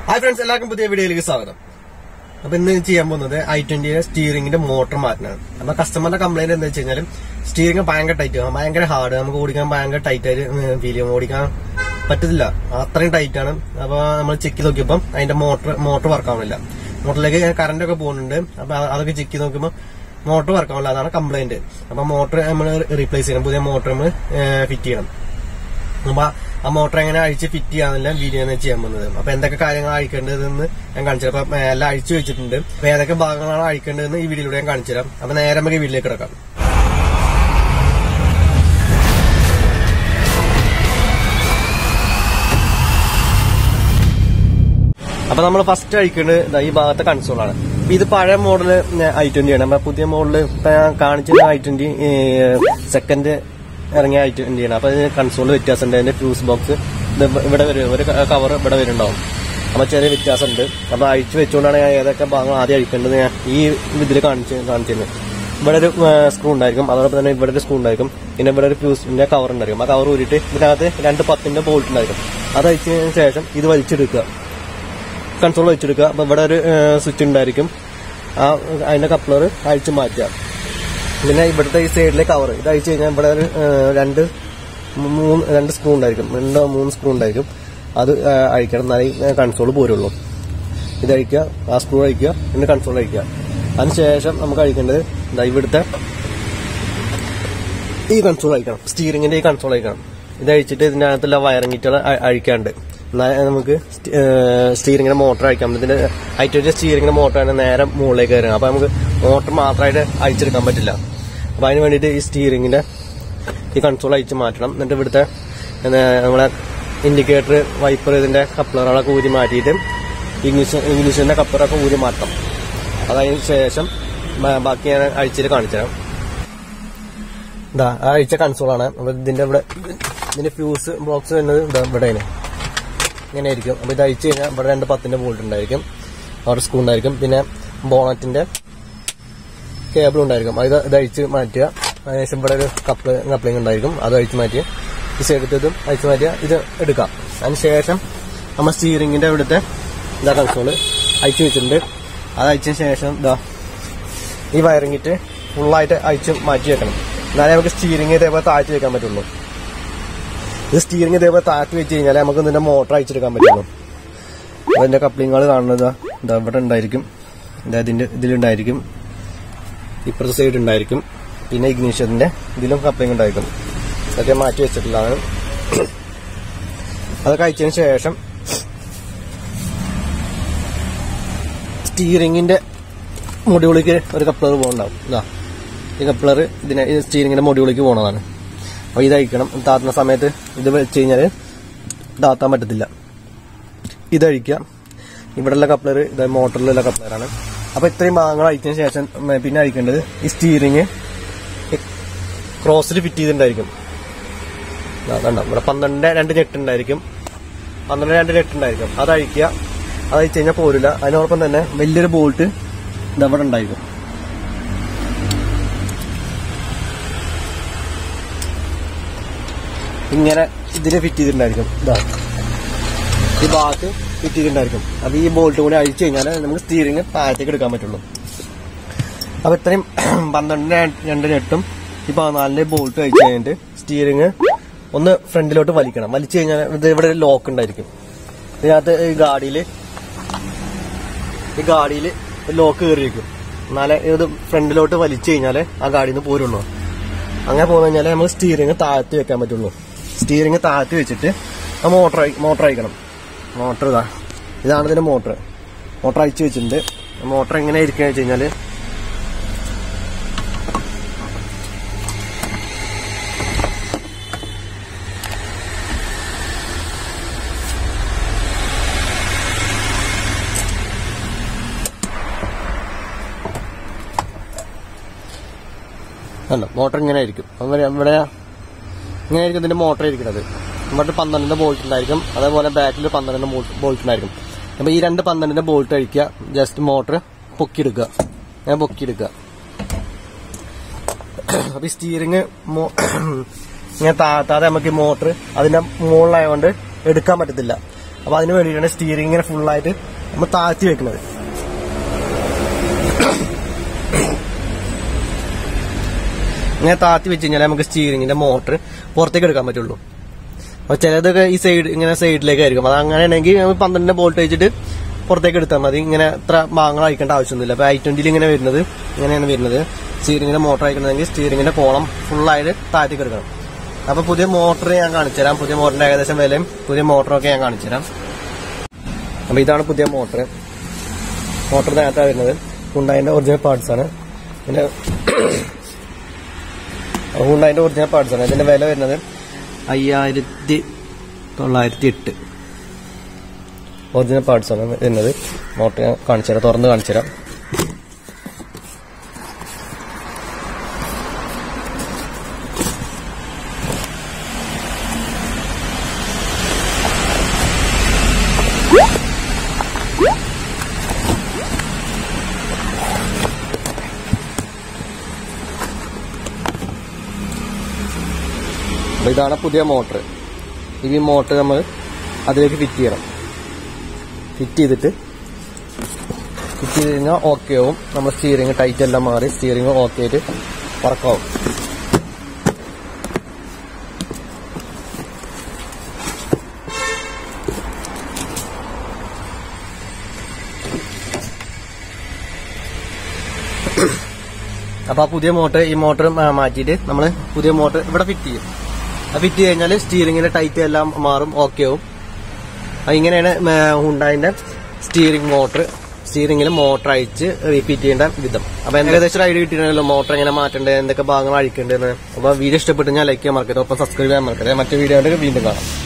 Hi friends, welcome to the video. Now, we will i20 steering motor. Our customer complaint is that steering is tight, hard, tight, check motor work. Motor current motor work complaint. Motor replace motor fit. A motor and I fit and video and chairman. A Pentaka I can do the consider light switch in them. Where the Bagana I can do the video and consider. I'm an Aramaki will later come. Upon the first I can do the Iba the console. Be the Para model i20 and I put the model i20 second. Indian console with us and then a fuse box, the cover, but I don't know. I'm a cherry with us and I switch on a bang, you can do with the continent. But a screw diagram, other than a better screw diagram, in a better fuse in a cover and a cover with it, without it, and to pop in the bolt diagram. Other session, either will chirica. Console chirica, but better switch in diagram. And a coupler, I chimatia. Then I say like our I change and spoon diagram, moon spoon diagram. Other I can console Borolo. Idaika, Aspuraika, and the console Ika. And Shasham Amaka the E console icon, steering in a console icon. It is not the wiring each other I can do. Steering a motor, I come to I tell steering a motor and an Arab more like a motor rider, I tell Kamatilla. By when it is steering in the console, I matram, and with the indicator, wiper in the coupler, Alaku Matitum, English in the coupler of Matam. I say some Baki and I check on it. The I check console within the fuse blocks in the Badana. With I change, but end up in the Bolton diagram or school diagram, in a bonnet in the cable diagram. Either the Ichimatia, I somebody coupling diagram, other Ichimatia. He said to them, Ichimatia is a Educa. And share some. I'm a steering in the console. I choose in it. I change the wiring it, full light I choose my chicken. Now I have steering it ever I take a metal. The steering is ever thought to change. I'm going to more try to come. When the coupling all under the button diagram, that in the diagram, the proceed in diagram, in ignition, the coupling diagram. That a match is at line. Other guy change some steering in the module or a coupler one now. The coupler is steering in the module one. This is the change data. This is the coupler, the motor. The steering cross fit. This is fit in American. The bath fit in American. A wee bolt on I change and steering a path to come to look. About time Bandan and Netum, Ipan bolt to change steering on the front load of Valicana. Valicana, they were a lock and American. They are the guardile, the locker rig. Nala, the front load of Valicana, a guard in the Puruno. Angapona steering a tire to a Camatulo. Steering a tire to it, a motor icon. Motor is under the motor. Motor I change in there, a motor in a change in it. Motor in a the motor. But the pandan in the bolt diagram, other one a back to the pandan in the bolt diagram. And we run the pandan in the bolt just motor, Pokiriga, and Pokiriga. We steering a motor, other more lie on it, it come at the അപ്പൊ അതിന് വേണ്ടിയിട്ടാണ് steering ഇങ്ങനെ ഫുള്ളായിട്ട് നമ്മൾ താഴ്ത്തി വെക്കുന്നത്. ഇങ്ങനെ താഴ്ത്തി വെച്ച് കഴിഞ്ഞാൽ നമുക്ക് സ്റ്റിയറിംഗിന്റെ മോട്ടർ പുറത്തേക്ക് എടുക്കാൻ പറ്റുള്ളൂ. അപ്പൊ ചിലതൊക്കെ ഈ സൈഡ് ഇങ്ങനെ സൈഡിലേക്ക് ആയിരിക്കും. അത് അങ്ങനെയാണെങ്കിൽ 12 ബോൾട്ട് വെച്ചിട്ട് പുറത്തേക്ക് എടുത്താൽ മതി. ഇങ്ങനെ ഇത്ര ഭാഗങ്ങൾ അയക്കേണ്ട ആവശ്യമൊന്നുമില്ല. അപ്പൊ i20 ഇങ്ങനെ വരുന്നത് ഇങ്ങനെയാണ് വരുന്നത്. സ്റ്റിയറിംഗിന്റെ മോട്ടർ അയക്കണമെങ്കിൽ സ്റ്റിയറിംഗിന്റെ കോളം ഫുള്ളായിട്ട് താഴ്ത്തേക്ക് എടുക്കണം. അപ്പൊ പുതിയ മോട്ടർ ഞാൻ കാണിച്ചു തരാം. പുതിയ മോട്ടറിന്റെ ഏകദേശം വിലയും പുതിയ മോട്ടറൊക്കെ ഞാൻ കാണിച്ചു തരാം. അപ്പൊ ഇതാണ് പുതിയ മോട്ടർ. മോട്ടർ നേരത്തെ വരുന്നത് ഹുണ്ടായിന്റെ ഒറിജിനൽ പാർട്സ് ആണ്. പിന്നെ ഹുണ്ടായിന്റെ ഒറിജിനൽ പാർട്സ് ആണ്. ഇതിന്റെ വില വരുന്നത് 5908 ഒറിജിനൽ പാർട്സ് ആണ് വരുന്നത്. മോട്ടർ ഞാൻ കാണിച്ചു തരാം, തുറന്ന് കാണിച്ചു തരാം. ഇതാണ് പുതിയ മോട്ടർ. ഈ മോട്ടർ നമ്മൾ അതിലേക്ക് ഫിറ്റ് ചെയ്യണം. ഫിറ്റ് ചെയ്ത് കഴിഞ്ഞാൽ ഓക്കെ ആവും. നമ്മൾ സ്റ്റിയറിംഗ് ടൈറ്റ് എല്ലാം മാറി സ്റ്റിയറിംഗ് ഓക്കെ ആയിട്ട് വർക്കാവും. അപ്പൊ ആ പുതിയ മോട്ടർ ഈ മോട്ടർ മാറ്റിയിട്ട് നമ്മൾ പുതിയ മോട്ടർ ഇവിടെ ഫിറ്റ് ചെയ്യും. ഫിറ്റ് ചെയ്ത് കഴിഞ്ഞാൽ സ്റ്റിയറിംഗിന്റെ ടൈറ്റ് എല്ലാം മാറും, ഓക്കെ ആവും. ഇങ്ങനെയാണ് ഹുണ്ടായിന്റെ സ്റ്റിയറിംഗിൽ മോട്ടർ അയച്ച് റിപ്പീറ്റ് ചെയ്യേണ്ട വിധം. അപ്പൊ ഏകദേശം ഐഡിയ കിട്ടിയിട്ടുണ്ടല്ലോ മോട്ടർ എങ്ങനെ മാറ്റേണ്ടത്, എന്തൊക്കെ ഭാഗങ്ങൾ അഴിക്കേണ്ടതെന്ന്. അപ്പൊ വീഡിയോ ഇഷ്ടപ്പെട്ട് ഞാൻ ലൈക്ക് ചെയ്യാൻ മറക്കരുത്, ഒപ്പം സബ്സ്ക്രൈബ് ചെയ്യാൻ മറക്കരുത്. മറ്റു വീഡിയോ വീണ്ടും കാണാം.